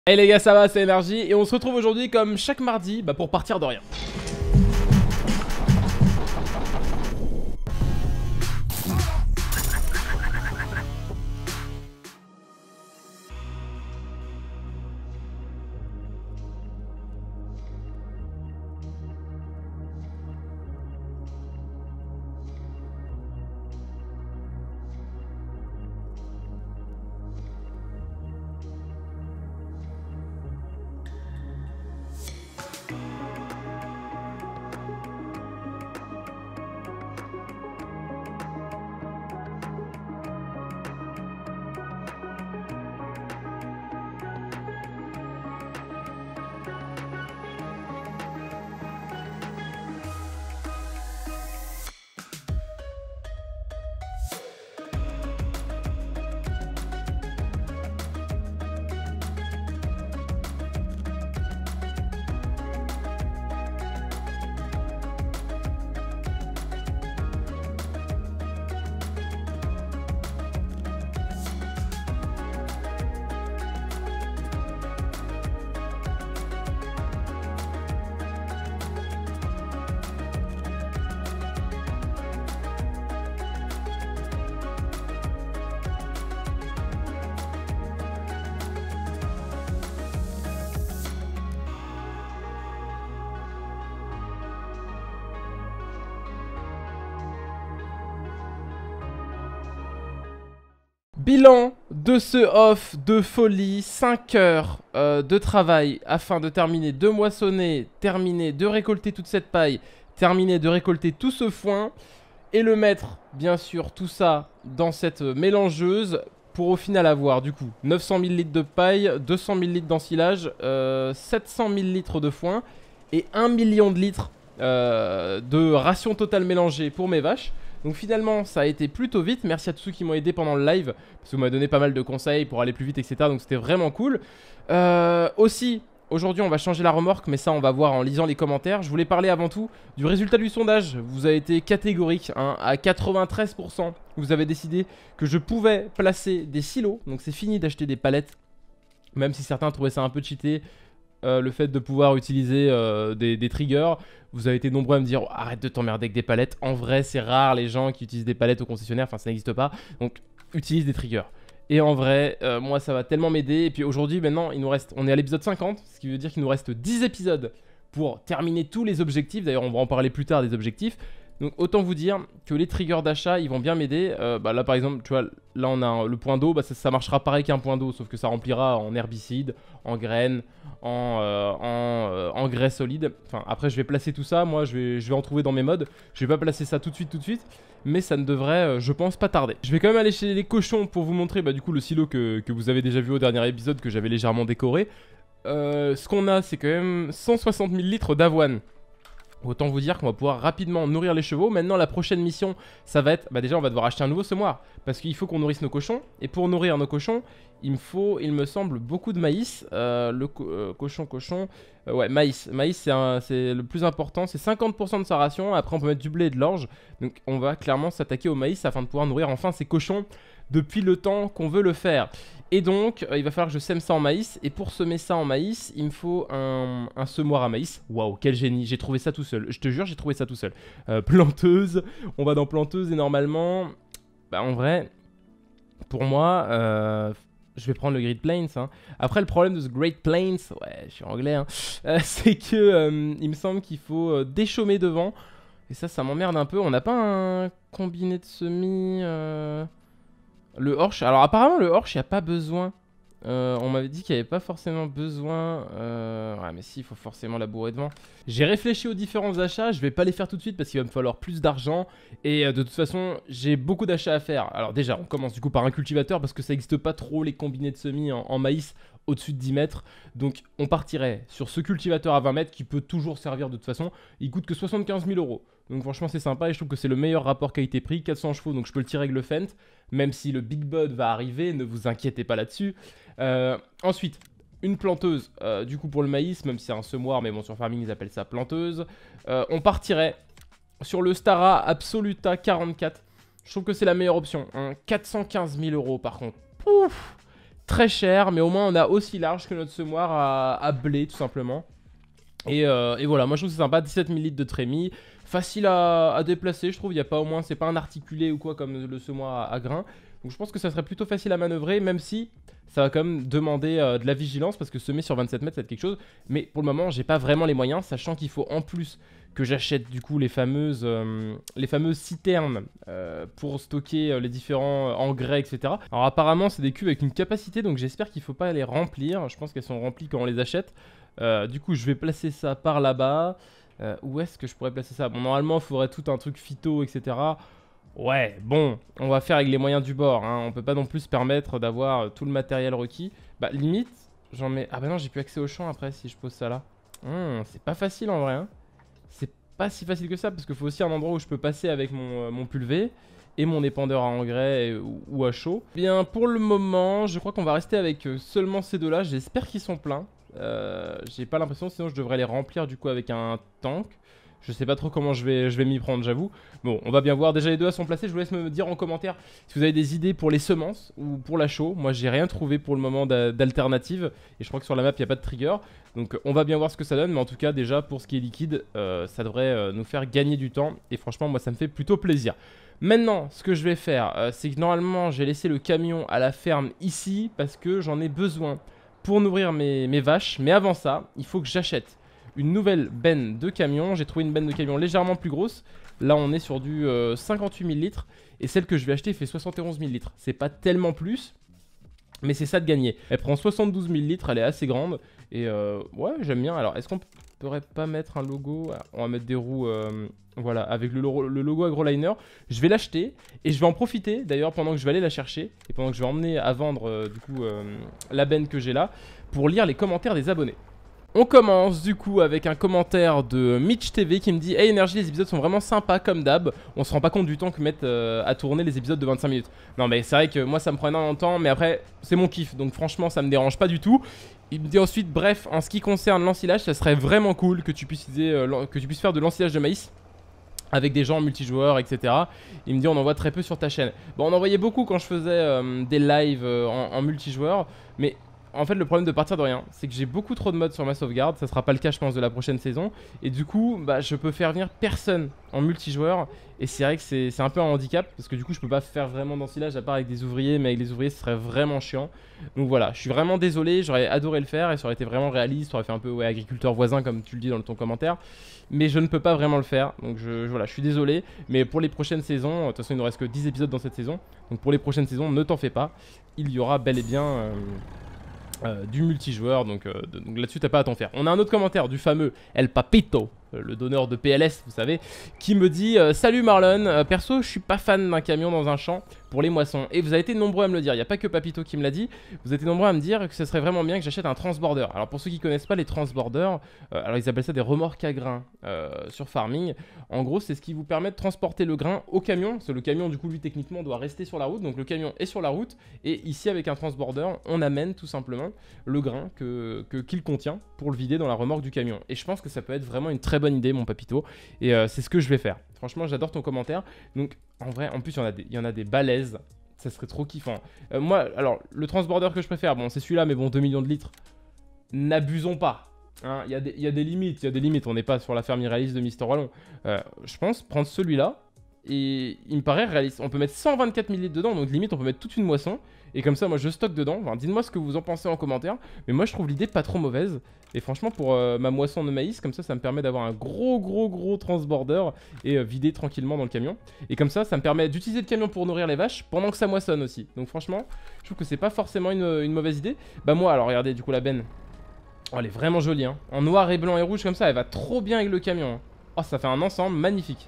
Hey les gars, ça va, c'est Energy et on se retrouve aujourd'hui comme chaque mardi pour partir de rien. Bilan de ce off de folie, 5 heures de travail afin de terminer de moissonner, terminer de récolter toute cette paille, terminer de récolter tout ce foin et le mettre bien sûr tout ça dans cette mélangeuse pour au final avoir du coup 900 000 litres de paille, 200 000 litres d'ensilage, 700 000 litres de foin et 1 million de litres de ration totale mélangée pour mes vaches. Donc finalement ça a été plutôt vite, merci à tous ceux qui m'ont aidé pendant le live parce que vous m'avez donné pas mal de conseils pour aller plus vite etc, donc c'était vraiment cool. Aussi aujourd'hui on va changer la remorque, mais ça on va voir en lisant les commentaires. Je voulais parler avant tout du résultat du sondage. Vous avez été catégorique hein, à 93%, vous avez décidé que je pouvais placer des silos. Donc c'est fini d'acheter des palettes, même si certains trouvaient ça un peu cheaté. Le fait de pouvoir utiliser des triggers. Vous avez été nombreux à me dire oh, arrête de t'emmerder avec des palettes. En vrai c'est rare les gens qui utilisent des palettes au concessionnaire, enfin ça n'existe pas. Donc utilise des triggers. Et en vrai moi ça va tellement m'aider. Et puis aujourd'hui maintenant il nous reste, on est à l'épisode 50, ce qui veut dire qu'il nous reste 10 épisodes pour terminer tous les objectifs. D'ailleurs on va en parler plus tard des objectifs. Donc autant vous dire que les triggers d'achat ils vont bien m'aider. Là par exemple tu vois, là on a le point d'eau, ça marchera pareil qu'un point d'eau, sauf que ça remplira en herbicide, en graines, en engrais solide. Enfin après je vais placer tout ça, moi je vais en trouver dans mes modes. Je vais pas placer ça tout de suite, mais ça ne devrait je pense pas tarder. Je vais quand même aller chez les cochons pour vous montrer du coup le silo que vous avez déjà vu au dernier épisode, que j'avais légèrement décoré. Ce qu'on a c'est quand même 160 000 litres d'avoine. Autant vous dire qu'on va pouvoir rapidement nourrir les chevaux. Maintenant la prochaine mission ça va être, déjà on va devoir acheter un nouveau semoir, parce qu'il faut qu'on nourrisse nos cochons. Et pour nourrir nos cochons il me faut, il me semble, beaucoup de maïs. Ouais, maïs c'est le plus important, c'est 50% de sa ration. Après on peut mettre du blé et de l'orge. Donc on va clairement s'attaquer au maïs afin de pouvoir nourrir enfin ces cochons depuis le temps qu'on veut le faire. Et donc il va falloir que je sème ça en maïs. Et pour semer ça en maïs il me faut un semoir à maïs. Waouh quel génie, j'ai trouvé ça tout seul. Je te jure j'ai trouvé ça tout seul. Planteuse, on va dans planteuse et normalement en vrai pour moi je vais prendre le Great Plains hein. Après le problème de ce Great Plains, ouais je suis anglais hein, c'est que il me semble qu'il faut déchaumer devant. Et ça m'emmerde un peu. On n'a pas un combiné de semis le Horsch, alors apparemment le Horsch il n'y a pas besoin. On m'avait dit qu'il n'y avait pas forcément besoin. Ouais mais si, il faut forcément labourer devant. J'ai réfléchi aux différents achats, je vais pas les faire tout de suite parce qu'il va me falloir plus d'argent. Et de toute façon j'ai beaucoup d'achats à faire. Alors déjà on commence du coup par un cultivateur, parce que ça n'existe pas trop les combinés de semis en maïs au-dessus de 10 mètres. Donc on partirait sur ce cultivateur à 20 mètres qui peut toujours servir de toute façon. Il coûte que 75 000 €. Donc franchement c'est sympa et je trouve que c'est le meilleur rapport qualité-prix. 400 chevaux, donc je peux le tirer avec le Fendt. Même si le Big Bud va arriver, ne vous inquiétez pas là-dessus. Ensuite, une planteuse du coup pour le maïs, même si c'est un semoir, mais bon sur Farming ils appellent ça planteuse. On partirait sur le Stara Absoluta 44. Je trouve que c'est la meilleure option hein. 415 000 € par contre. Pouf, très cher, mais au moins on a aussi large que notre semoir à blé tout simplement. Et voilà, moi je trouve que c'est sympa, 17 000 litres de trémie, facile à déplacer, je trouve, il y a pas au moins, c'est pas un articulé ou quoi comme le semoir à grains. Donc je pense que ça serait plutôt facile à manœuvrer, même si ça va quand même demander de la vigilance, parce que semer sur 27 mètres, c'est quelque chose. Mais pour le moment, j'ai pas vraiment les moyens, sachant qu'il faut en plus que j'achète du coup les fameuses citernes pour stocker les différents engrais, etc. Alors apparemment, c'est des cuves avec une capacité, donc j'espère qu'il faut pas les remplir. Je pense qu'elles sont remplies quand on les achète. Du coup, je vais placer ça par là-bas. Où est-ce que je pourrais placer ça? Bon, normalement, il faudrait tout un truc phyto, etc. Ouais, bon, on va faire avec les moyens du bord, hein. On peut pas non plus se permettre d'avoir tout le matériel requis. Bah, limite, j'en mets... Ah bah non, j'ai plus accès au champ après si je pose ça là. C'est pas facile en vrai, hein. C'est pas si facile que ça, parce qu'il faut aussi un endroit où je peux passer avec mon pulvé et mon épandeur à engrais ou à chaud. Bien, pour le moment, je crois qu'on va rester avec seulement ces deux-là. J'espère qu'ils sont pleins. J'ai pas l'impression, sinon je devrais les remplir du coup avec un tank. Je sais pas trop comment je vais m'y prendre, j'avoue. Bon, on va bien voir. Déjà, les deux sont placés. Je vous laisse me dire en commentaire si vous avez des idées pour les semences ou pour la chaux. Moi, j'ai rien trouvé pour le moment d'alternative. Et je crois que sur la map, il n'y a pas de trigger. Donc, on va bien voir ce que ça donne. Mais en tout cas, déjà, pour ce qui est liquide, ça devrait nous faire gagner du temps. Et franchement, moi, ça me fait plutôt plaisir. Maintenant, ce que je vais faire, c'est que normalement, j'ai laissé le camion à la ferme ici parce que j'en ai besoin pour nourrir mes vaches. Mais avant ça, il faut que j'achète une nouvelle benne de camion. J'ai trouvé une benne de camion légèrement plus grosse. Là, on est sur du 58 000 litres. Et celle que je vais acheter fait 71 000 litres. C'est pas tellement plus, mais c'est ça de gagner. Elle prend 72 000 litres, elle est assez grande. Et ouais, j'aime bien. Alors, est-ce qu'on pourrait pas mettre un logo? On va mettre des roues, voilà, avec le logo AgroLiner. Je vais l'acheter et je vais en profiter, d'ailleurs, pendant que je vais aller la chercher. Et pendant que je vais emmener à vendre, du coup, la benne que j'ai là, pour lire les commentaires des abonnés. On commence du coup avec un commentaire de Mitch TV qui me dit: Hey Energy, les épisodes sont vraiment sympas comme d'hab. On se rend pas compte du temps que mettent à tourner les épisodes de 25 minutes. Non mais c'est vrai que moi ça me prend énormément de temps, mais après c'est mon kiff, donc franchement ça me dérange pas du tout. Il me dit ensuite: bref, en ce qui concerne l'ensilage, ça serait vraiment cool que tu puisses faire de l'ensilage de maïs avec des gens multijoueurs, etc. Il me dit: on en voit très peu sur ta chaîne. Bon, on en voyait beaucoup quand je faisais des lives en multijoueur, mais en fait le problème de partir de rien, c'est que j'ai beaucoup trop de mods sur ma sauvegarde. Ça sera pas le cas je pense de la prochaine saison. Et du coup bah, je peux faire venir personne en multijoueur. Et c'est vrai que c'est un peu un handicap, parce que du coup je peux pas faire vraiment d'ensilage à part avec des ouvriers. Mais avec les ouvriers ce serait vraiment chiant. Donc voilà, je suis vraiment désolé, j'aurais adoré le faire et ça aurait été vraiment réaliste. Ça aurait fait un peu ouais, agriculteur voisin comme tu le dis dans ton commentaire. Mais je ne peux pas vraiment le faire, donc voilà, je suis désolé. Mais pour les prochaines saisons, de toute façon il ne reste que 10 épisodes dans cette saison. Donc pour les prochaines saisons, ne t'en fais pas, il y aura bel et bien du multijoueur, donc là-dessus t'as pas à t'en faire. On a un autre commentaire du fameux El Papito, le donneur de PLS, vous savez, qui me dit: salut Marlon, perso je suis pas fan d'un camion dans un champ pour les moissons. Et vous avez été nombreux à me le dire, il n'y a pas que Papito qui me l'a dit, vous avez été nombreux à me dire que ce serait vraiment bien que j'achète un transborder. Alors pour ceux qui connaissent pas les transborders, alors ils appellent ça des remorques à grains sur farming. En gros c'est ce qui vous permet de transporter le grain au camion, parce que le camion du coup lui techniquement doit rester sur la route, donc le camion est sur la route, et ici avec un transborder on amène tout simplement le grain qu'il contient pour le vider dans la remorque du camion. Et je pense que ça peut être vraiment une très bonne idée mon Papito, et c'est ce que je vais faire. Franchement j'adore ton commentaire. Donc en vrai en plus il y en a des balèzes, ça serait trop kiffant. Moi alors le transborder que je préfère, bon c'est celui-là, mais bon 2 millions de litres, n'abusons pas. Hein, il y a des limites, on n'est pas sur la ferme irréaliste de Mister Wallon. Je pense prendre celui-là, et il me paraît réaliste. On peut mettre 124 000 litres dedans, donc limite on peut mettre toute une moisson. Et comme ça moi je stocke dedans. Enfin, dites-moi ce que vous en pensez en commentaire. Mais moi je trouve l'idée pas trop mauvaise. Et franchement pour ma moisson de maïs, comme ça me permet d'avoir un gros transborder et vider tranquillement dans le camion. Et comme ça me permet d'utiliser le camion pour nourrir les vaches pendant que ça moissonne aussi. Donc franchement je trouve que c'est pas forcément une mauvaise idée. Bah moi alors regardez du coup la benne. Oh, elle est vraiment jolie, hein. En noir et blanc et rouge comme ça, elle va trop bien avec le camion, hein. Oh, ça fait un ensemble magnifique.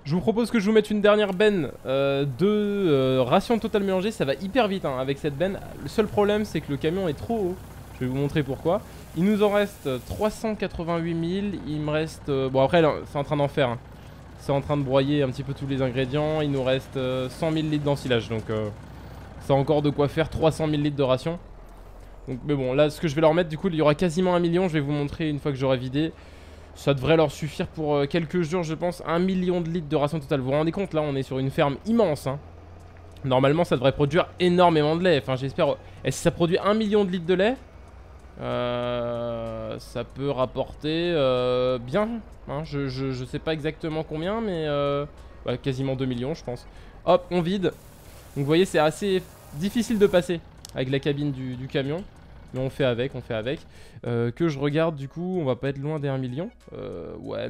Je vous propose que je vous mette une dernière benne de ration totale mélangée. Ça va hyper vite hein, avec cette benne. Le seul problème, c'est que le camion est trop haut. Je vais vous montrer pourquoi. Il nous en reste 388 000. Il me reste... bon après, c'est en train d'en faire. Hein. C'est en train de broyer un petit peu tous les ingrédients. Il nous reste 100 000 litres d'ensilage. Donc ça a encore de quoi faire 300 000 litres de ration. Donc, mais bon, là, ce que je vais leur mettre, du coup, il y aura quasiment 1 million. Je vais vous montrer une fois que j'aurai vidé. Ça devrait leur suffire pour quelques jours, je pense. 1 million de litres de ration totale. Vous vous rendez compte, là, on est sur une ferme immense. Hein. Normalement, ça devrait produire énormément de lait. Enfin, j'espère. Et si ça produit 1 million de litres de lait, ça peut rapporter bien. Hein. Je sais pas exactement combien, mais ouais, quasiment 2 millions, je pense. Hop, on vide. Donc, vous voyez, c'est assez difficile de passer avec la cabine du camion. Mais on fait avec, on fait avec. Que je regarde, du coup, on va pas être loin des 1 million. Ouais,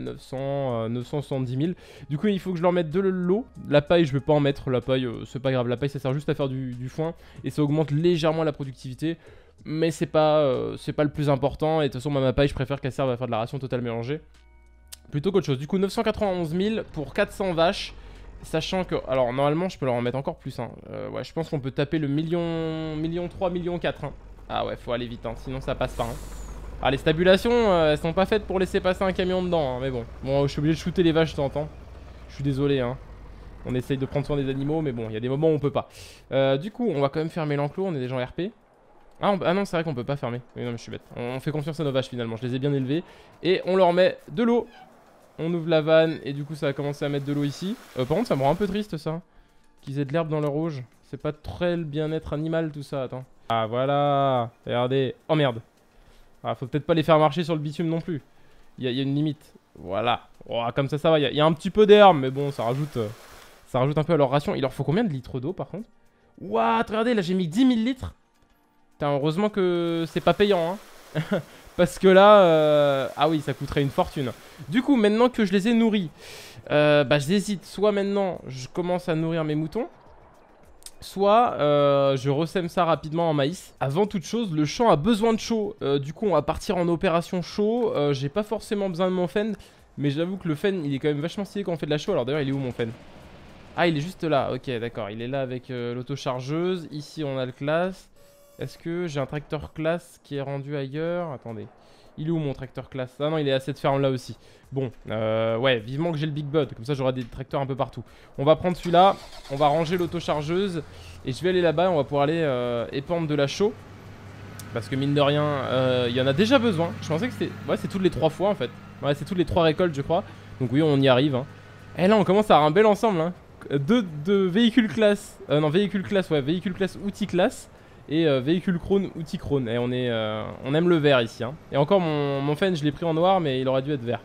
970 000. Du coup, il faut que je leur mette de l'eau. La paille, je vais pas en mettre. La paille, c'est pas grave. La paille, ça sert juste à faire du foin. Et ça augmente légèrement la productivité. Mais c'est pas le plus important. Et de toute façon, moi, ma paille, je préfère qu'elle serve à faire de la ration totale mélangée. Plutôt qu'autre chose. Du coup, 991 000 pour 400 vaches. Sachant que... Alors, normalement, je peux leur en mettre encore plus. Hein. Ouais, je pense qu'on peut taper le million 3, million 4. Hein. Ah ouais, faut aller vite, hein, sinon ça passe pas. Hein. Ah, les stabulations, elles sont pas faites pour laisser passer un camion dedans, hein, mais bon. Bon, je suis obligé de shooter les vaches de temps en temps. Je suis désolé, hein. On essaye de prendre soin des animaux, mais bon, il y a des moments où on peut pas. Du coup, on va quand même fermer l'enclos, on est déjà en RP. Ah non, c'est vrai qu'on peut pas fermer. Mais non, mais je suis bête. On fait confiance à nos vaches finalement, je les ai bien élevées. Et on leur met de l'eau. On ouvre la vanne, et du coup, ça va commencer à mettre de l'eau ici. Par contre, ça me rend un peu triste, ça. Qu'ils aient de l'herbe dans leur rouge. C'est pas très le bien-être animal, tout ça, attends. Ah voilà, regardez. Oh merde. Ah, faut peut-être pas les faire marcher sur le bitume non plus. Il y a une limite. Voilà. Oh, comme ça va. Il y a un petit peu d'herbe, mais bon, ça rajoute un peu à leur ration. Il leur faut combien de litres d'eau par contre? What, regardez, là j'ai mis 10 000 litres. Putain, heureusement que c'est pas payant, hein. Parce que là, ah oui, ça coûterait une fortune. Du coup, maintenant que je les ai nourris, bah j'hésite. Soit maintenant, je commence à nourrir mes moutons. Soit je ressème ça rapidement en maïs. Avant toute chose, le champ a besoin de chaud. Du coup, on va partir en opération chaud. J'ai pas forcément besoin de mon fen. Mais j'avoue que le fen, il est quand même vachement stylé quand on fait de la chaux. Alors d'ailleurs, il est où mon fen? Ah, il est juste là. Ok, d'accord. Il est là avec l'autochargeuse. Ici, on a le classe. Est-ce que j'ai un tracteur classe qui est rendu ailleurs? Attendez. Il est où mon tracteur classe? Ah non, il est à cette ferme là aussi. Bon, ouais, vivement que j'ai le Big Bud. Comme ça, j'aurai des tracteurs un peu partout. On va prendre celui-là. On va ranger l'autochargeuse. Et je vais aller là-bas. On va pouvoir aller épandre de la chaux. Parce que mine de rien, il y en a déjà besoin. Je pensais que c'était... Ouais, c'est toutes les 3 fois en fait. Ouais, c'est toutes les 3 récoltes, je crois. Donc oui, on y arrive. Hein. Et là, on commence à avoir un bel ensemble. Hein. Deux véhicules classe. Non, véhicule classe, ouais. Véhicule classe, outil classe. Et véhicule Krone, outil Krone. Et on aime le vert ici. Hein. Et encore, mon fen, je l'ai pris en noir, mais il aurait dû être vert.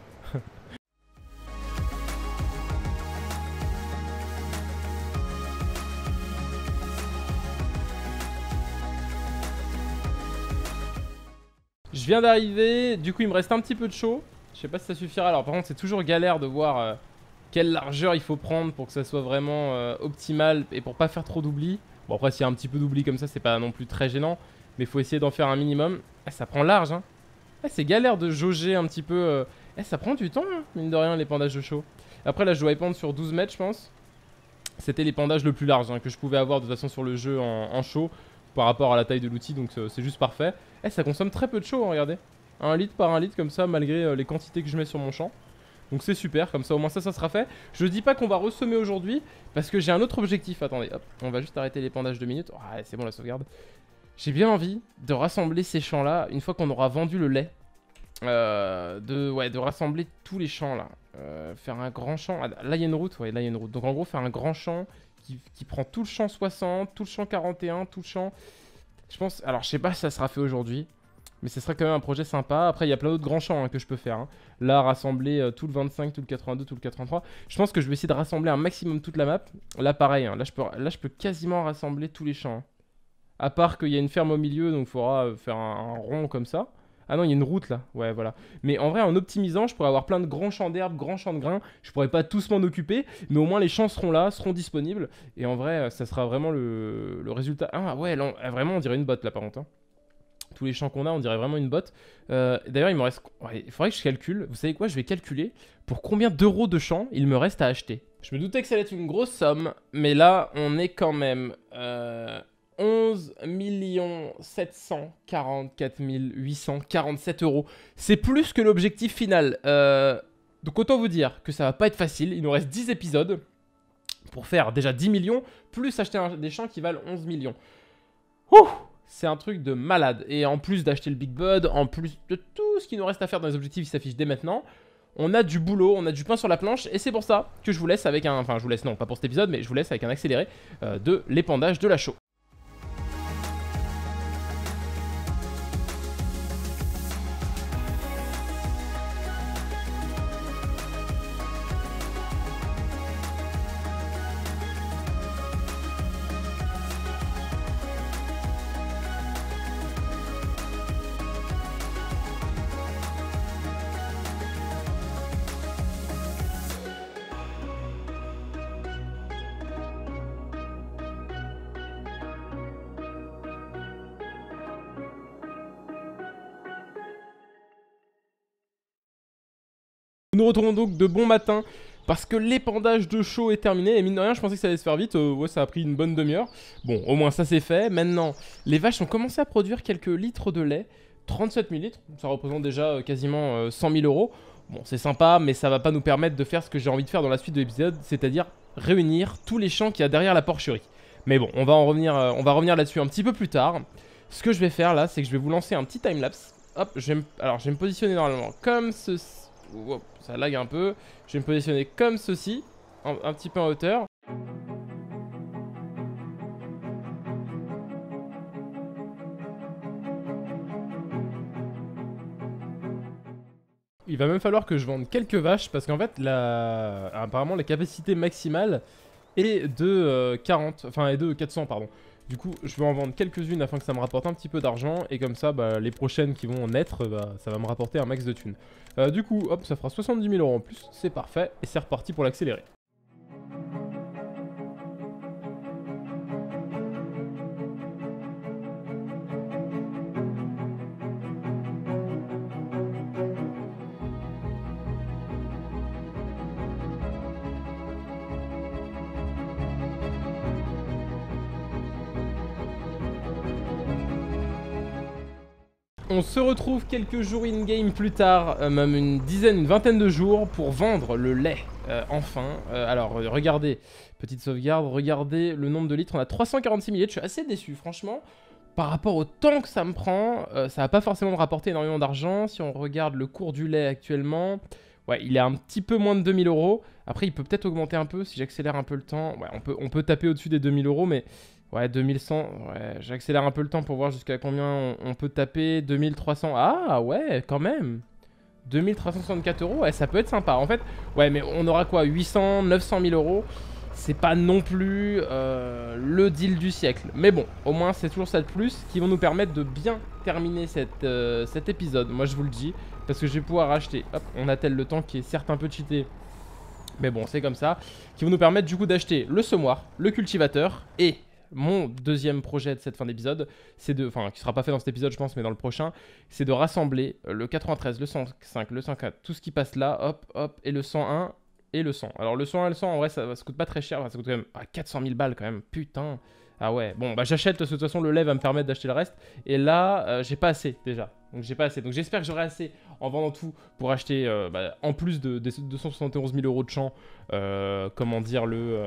Je viens d'arriver. Du coup, il me reste un petit peu de chaud. Je sais pas si ça suffira. Alors, par contre, c'est toujours galère de voir quelle largeur il faut prendre pour que ça soit vraiment optimal et pour pas faire trop d'oubli. Bon, après, s'il y a un petit peu d'oubli comme ça, c'est pas non plus très gênant. Mais il faut essayer d'en faire un minimum. Ah, ça prend large, hein. Ah, c'est galère de jauger un petit peu. Ça prend du temps, hein, mine de rien, l'épandage de chaux. Après, là, je dois épandre sur 12 mètres, je pense. C'était l'épandage le plus large hein, que je pouvais avoir de toute façon sur le jeu en chaux par rapport à la taille de l'outil. Donc, c'est juste parfait. Ça consomme très peu de chaux, hein, regardez. 1 litre par 1 litre, comme ça, malgré les quantités que je mets sur mon champ. Donc c'est super, comme ça au moins ça sera fait. Je dis pas qu'on va ressemer aujourd'hui, parce que j'ai un autre objectif. Attendez, hop, on va juste arrêter l'épandage 2 minutes. Oh, c'est bon la sauvegarde. J'ai bien envie de rassembler ces champs là, une fois qu'on aura vendu le lait. De rassembler tous les champs là. Faire un grand champ. Ah, là il y a une route, ouais, là il y a une route. Donc en gros faire un grand champ qui prend tout le champ 60, tout le champ 41, tout le champ... Je pense, alors je sais pas si ça sera fait aujourd'hui. Mais ce serait quand même un projet sympa. Après, il y a plein d'autres grands champs hein, que je peux faire. Hein. Là, rassembler tout le 25, tout le 82, tout le 83. Je pense que je vais essayer de rassembler un maximum toute la map. Là, pareil. Hein. Là, je peux quasiment rassembler tous les champs. Hein. À part qu'il y a une ferme au milieu, donc il faudra faire un rond comme ça. Ah non, il y a une route là. Ouais, voilà. Mais en vrai, en optimisant, je pourrais avoir plein de grands champs d'herbe, grands champs de grains. Je pourrais pas tous m'en occuper, mais au moins les champs seront là, seront disponibles. Et en vrai, ça sera vraiment le résultat. Ah ouais, là, vraiment, on dirait une botte là, par contre. Hein. Tous les champs qu'on a, on dirait vraiment une botte. D'ailleurs, il me reste... Ouais, il faudrait que je calcule. Vous savez quoi? Je vais calculer pour combien d'euros de champs il me reste à acheter. Je me doutais que ça allait être une grosse somme, mais là, on est quand même 11 744 847 €. C'est plus que l'objectif final. Donc autant vous dire que ça va pas être facile. Il nous reste 10 épisodes pour faire déjà 10 millions, plus acheter des champs qui valent 11 millions. Ouh, c'est un truc de malade. Et en plus d'acheter le Big Bud, en plus de tout ce qu'il nous reste à faire dans les objectifs qui s'affichent dès maintenant, on a du boulot, on a du pain sur la planche. Et c'est pour ça que je vous laisse avec un... Enfin, je vous laisse, non, pas pour cet épisode, mais je vous laisse avec un accéléré de l'épandage de la chaux. Nous nous retrouvons donc de bon matin parce que l'épandage de chaux est terminé. Et mine de rien, je pensais que ça allait se faire vite. Ouais, ça a pris une bonne demi-heure. Bon, au moins ça c'est fait. Maintenant, les vaches ont commencé à produire quelques litres de lait. 37 000 litres. Ça représente déjà quasiment 100 000 €. Bon, c'est sympa, mais ça va pas nous permettre de faire ce que j'ai envie de faire dans la suite de l'épisode, c'est-à-dire réunir tous les champs qu'il y a derrière la porcherie. Mais bon, on va revenir là-dessus un petit peu plus tard. Ce que je vais faire là, c'est que je vais vous lancer un petit timelapse. Hop, alors je vais me positionner normalement comme ceci. Wow, ça lag un peu. Je vais me positionner comme ceci, un petit peu en hauteur. Il va même falloir que je vende quelques vaches parce qu'en fait, apparemment, la capacité maximale est de 40, enfin, est de 400, pardon. Du coup, je vais en vendre quelques-unes afin que ça me rapporte un petit peu d'argent. Et comme ça, bah, les prochaines qui vont naître, bah, ça va me rapporter un max de thunes. Du coup, hop, ça fera 70 000 € en plus. C'est parfait. Et c'est reparti pour l'accélérer. On se retrouve quelques jours in-game plus tard, même une vingtaine de jours pour vendre le lait, enfin. Alors, regardez, petite sauvegarde, regardez le nombre de litres, on a 346 000 litres, je suis assez déçu, franchement. Par rapport au temps que ça me prend, ça va pas forcément me rapporter énormément d'argent. Si on regarde le cours du lait actuellement, ouais, il est un petit peu moins de 2000 €. Après, il peut peut-être augmenter un peu si j'accélère un peu le temps. Ouais, on peut taper au-dessus des 2000 €, mais... Ouais, 2100, ouais, j'accélère un peu le temps pour voir jusqu'à combien on peut taper. 2300, ah ouais, quand même. 2364 €, ouais, ça peut être sympa. En fait, ouais, mais on aura quoi, 800, 900 000 €. C'est pas non plus le deal du siècle. Mais bon, au moins c'est toujours ça de plus qui vont nous permettre de bien terminer cet épisode. Moi je vous le dis, parce que je vais pouvoir acheter, hop, on attelle le temps qui est certes un peu cheaté. Mais bon, c'est comme ça. Qui vont nous permettre du coup d'acheter le semoir, le cultivateur et... Mon deuxième projet de cette fin d'épisode, c'est de, enfin qui sera pas fait dans cet épisode je pense, mais dans le prochain, c'est de rassembler le 93, le 105, le 104, tout ce qui passe là, hop, hop, et le 101 et le 100. Alors le 101 et le 100 en vrai ça coûte pas très cher, ça coûte quand même 400 000 balles quand même, putain. Ah ouais, bon bah j'achète, de toute façon le lait va me permettre d'acheter le reste. Et là, j'ai pas assez déjà. Donc j'ai pas assez. Donc j'espère que j'aurai assez en vendant tout pour acheter, en plus des 271 000 € de champ, comment dire,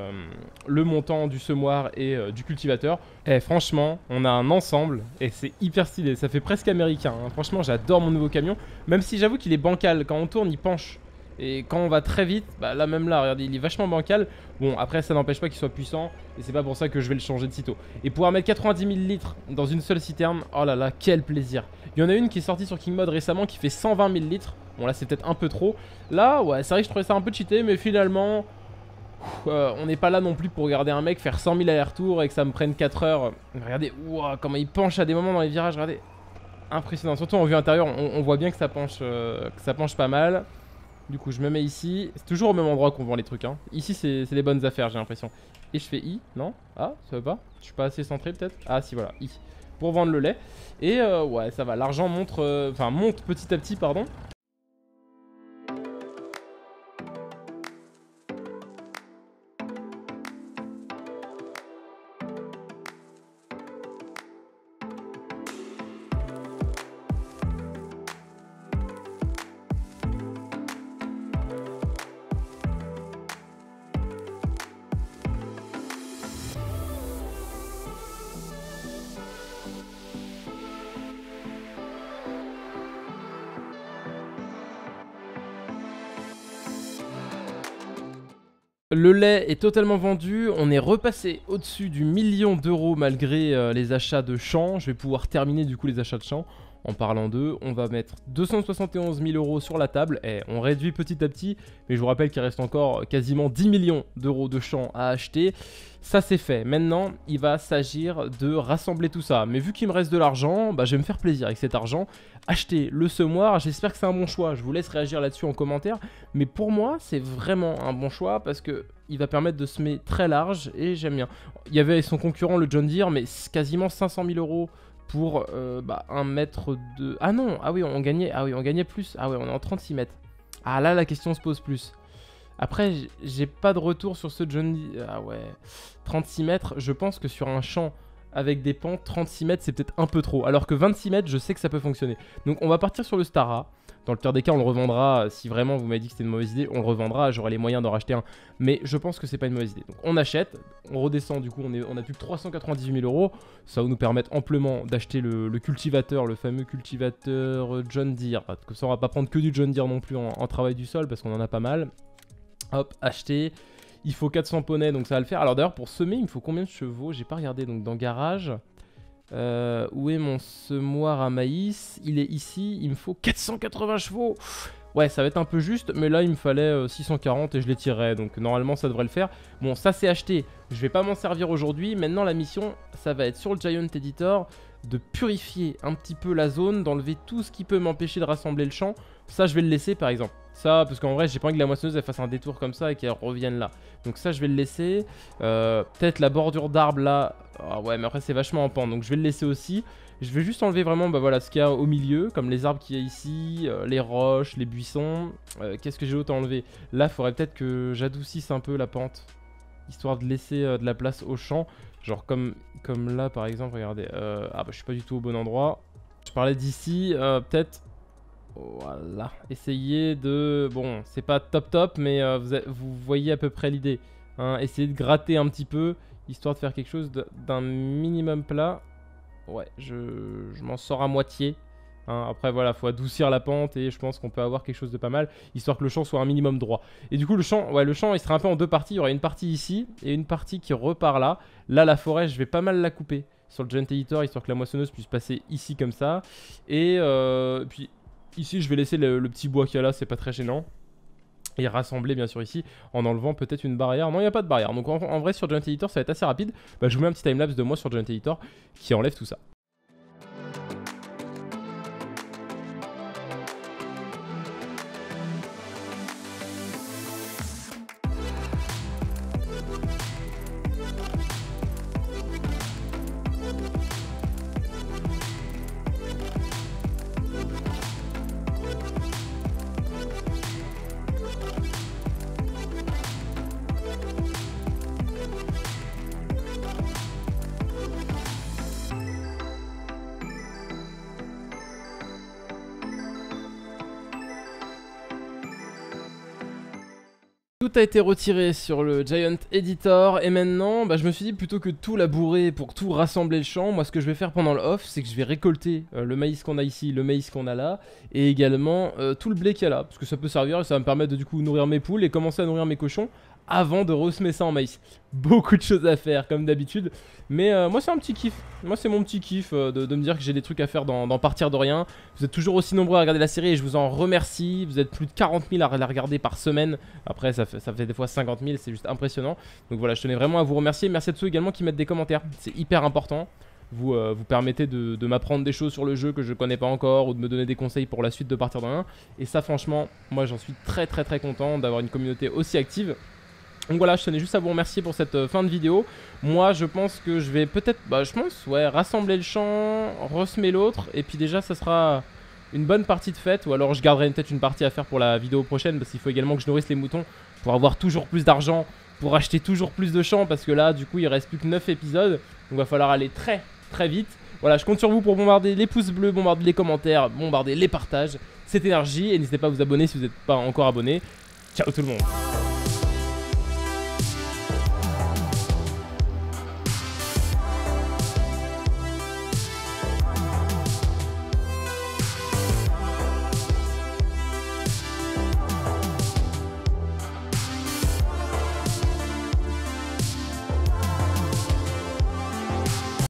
le montant du semoir et du cultivateur. Et franchement, on a un ensemble et c'est hyper stylé. Ça fait presque américain, hein. Franchement, j'adore mon nouveau camion. Même si j'avoue qu'il est bancal. Quand on tourne, il penche. Et quand on va très vite, bah là même là, regardez, il est vachement bancal. Bon, après ça n'empêche pas qu'il soit puissant. Et c'est pas pour ça que je vais le changer de sitôt. Et pouvoir mettre 90 000 litres dans une seule citerne, oh là là, quel plaisir. Il y en a une qui est sortie sur King Mode récemment qui fait 120 000 litres. Bon là c'est peut-être un peu trop. Là, ouais, c'est vrai que je trouvais ça un peu cheaté. Mais finalement, on n'est pas là non plus pour regarder un mec faire 100 000 allers-retours et que ça me prenne 4 heures. Regardez, wow, comment il penche à des moments dans les virages, regardez. Impressionnant, surtout en vue intérieure, on voit bien que ça penche pas mal. Du coup, je me mets ici. C'est toujours au même endroit qu'on vend les trucs, hein. Ici, c'est les bonnes affaires, j'ai l'impression. Et je fais I, non? Ah, ça veut pas? Je suis pas assez centré, peut-être? Ah, si, voilà, I. Pour vendre le lait. Et ouais, ça va. L'argent monte petit à petit, pardon. Le lait est totalement vendu, on est repassé au-dessus du 1 000 000 d'euros malgré les achats de champs. Je vais pouvoir terminer du coup les achats de champs. En parlant d'eux, on va mettre 271 000 euros sur la table. Et on réduit petit à petit, mais je vous rappelle qu'il reste encore quasiment 10 millions d'euros de champs à acheter. Ça c'est fait. Maintenant, il va s'agir de rassembler tout ça. Mais vu qu'il me reste de l'argent, bah, je vais me faire plaisir avec cet argent. Acheter le semoir, j'espère que c'est un bon choix. Je vous laisse réagir là-dessus en commentaire. Mais pour moi, c'est vraiment un bon choix parce que il va permettre de semer très large et j'aime bien. Il y avait son concurrent, le John Deere, mais quasiment 500 000 euros pour 1 mètre de... Ah non, ah oui, on gagnait plus. Ah oui, on est en 36 mètres. Ah là, la question se pose plus. Après, j'ai pas de retour sur ce John Deere. Ah ouais, 36 mètres, je pense que sur un champ avec des pentes, 36 mètres, c'est peut-être un peu trop. Alors que 26 mètres, je sais que ça peut fonctionner. Donc on va partir sur le Stara. Dans le pire des cas, on le revendra. Si vraiment vous m'avez dit que c'était une mauvaise idée, on le revendra. J'aurai les moyens d'en racheter un. Mais je pense que c'est pas une mauvaise idée. Donc on achète, on redescend. Du coup, on a plus que 398 000 euros. Ça va nous permettre amplement d'acheter le cultivateur, le fameux cultivateur John Deere. Comme ça, on va pas prendre que du John Deere non plus en travail du sol parce qu'on en a pas mal. Hop, acheter. Il faut 400 poneys, donc ça va le faire. Alors d'ailleurs, pour semer, il me faut combien de chevaux? J'ai pas regardé. Donc dans garage. Où est mon semoir à maïs? Il est ici, il me faut 480 chevaux. Ouais, ça va être un peu juste, mais là il me fallait 640 et je les tirerai, donc normalement ça devrait le faire. Bon, ça c'est acheté, je vais pas m'en servir aujourd'hui. Maintenant la mission, ça va être sur le Giant Editor de purifier un petit peu la zone, d'enlever tout ce qui peut m'empêcher de rassembler le champ. Ça je vais le laisser par exemple. Ça, parce qu'en vrai, j'ai pas envie que la moissonneuse elle fasse un détour comme ça et qu'elle revienne là. Donc ça, je vais le laisser. Peut-être la bordure d'arbre là. Ah ouais, mais après, c'est vachement en pente. Donc je vais le laisser aussi. Je vais juste enlever vraiment bah, voilà, ce qu'il y a au milieu, comme les arbres qu'il y a ici, les roches, les buissons. Qu'est-ce que j'ai d'autre à enlever? Là, il faudrait peut-être que j'adoucisse un peu la pente, histoire de laisser de la place au champ. Genre comme là, par exemple, regardez. Ah bah, je suis pas du tout au bon endroit. Je parlais d'ici, peut-être... Voilà, essayez de... Bon, c'est pas top, mais vous voyez à peu près l'idée. Hein, essayez de gratter un petit peu, histoire de faire quelque chose d'un minimum plat. Ouais, je m'en sors à moitié. Hein, après, voilà, faut adoucir la pente et je pense qu'on peut avoir quelque chose de pas mal, histoire que le champ soit un minimum droit. Et du coup, le champ, il sera un peu en deux parties. Il y aura une partie ici et une partie qui repart là. Là, la forêt, je vais pas mal la couper sur le Giant Editor, histoire que la moissonneuse puisse passer ici comme ça. Et puis... Ici, je vais laisser le petit bois qu'il y a là, c'est pas très gênant. Et rassembler bien sûr ici en enlevant peut-être une barrière. Non, il n'y a pas de barrière. Donc en vrai, sur Giant Editor, ça va être assez rapide. Bah, je vous mets un petit timelapse de moi sur Giant Editor qui enlève tout ça. Tout a été retiré sur le Giant Editor et maintenant bah, je me suis dit plutôt que tout labourer pour tout rassembler le champ, moi ce que je vais faire pendant le off c'est que je vais récolter le maïs qu'on a ici, le maïs qu'on a là et également tout le blé qu'il y a là parce que ça peut servir et ça va me permettre de du coup nourrir mes poules et commencer à nourrir mes cochons avant de ressemer ça en maïs. Beaucoup de choses à faire comme d'habitude, mais moi c'est un petit kiff. Moi c'est mon petit kiff de me dire que j'ai des trucs à faire dans Partir de rien. Vous êtes toujours aussi nombreux à regarder la série et je vous en remercie. Vous êtes plus de 40 000 à la regarder par semaine. Après ça fait des fois 50 000, c'est juste impressionnant. Donc voilà, je tenais vraiment à vous remercier. Merci à tous également qui mettent des commentaires, c'est hyper important. Vous permettez de m'apprendre des choses sur le jeu que je connais pas encore ou de me donner des conseils pour la suite de Partir de rien. Et ça franchement, moi j'en suis très content d'avoir une communauté aussi active. Donc voilà, je tenais juste à vous remercier pour cette fin de vidéo. Moi, je pense que je vais peut-être, ouais, rassembler le champ, ressemer l'autre. Et puis déjà, ça sera une bonne partie de fête. Ou alors, je garderai peut-être une partie à faire pour la vidéo prochaine. Parce qu'il faut également que je nourrisse les moutons pour avoir toujours plus d'argent, pour acheter toujours plus de champs. Parce que là, du coup, il reste plus que 9 épisodes. Donc, il va falloir aller très vite. Voilà, je compte sur vous pour bombarder les pouces bleus, bombarder les commentaires, bombarder les partages. Cette énergie. Et n'hésitez pas à vous abonner si vous n'êtes pas encore abonné. Ciao tout le monde.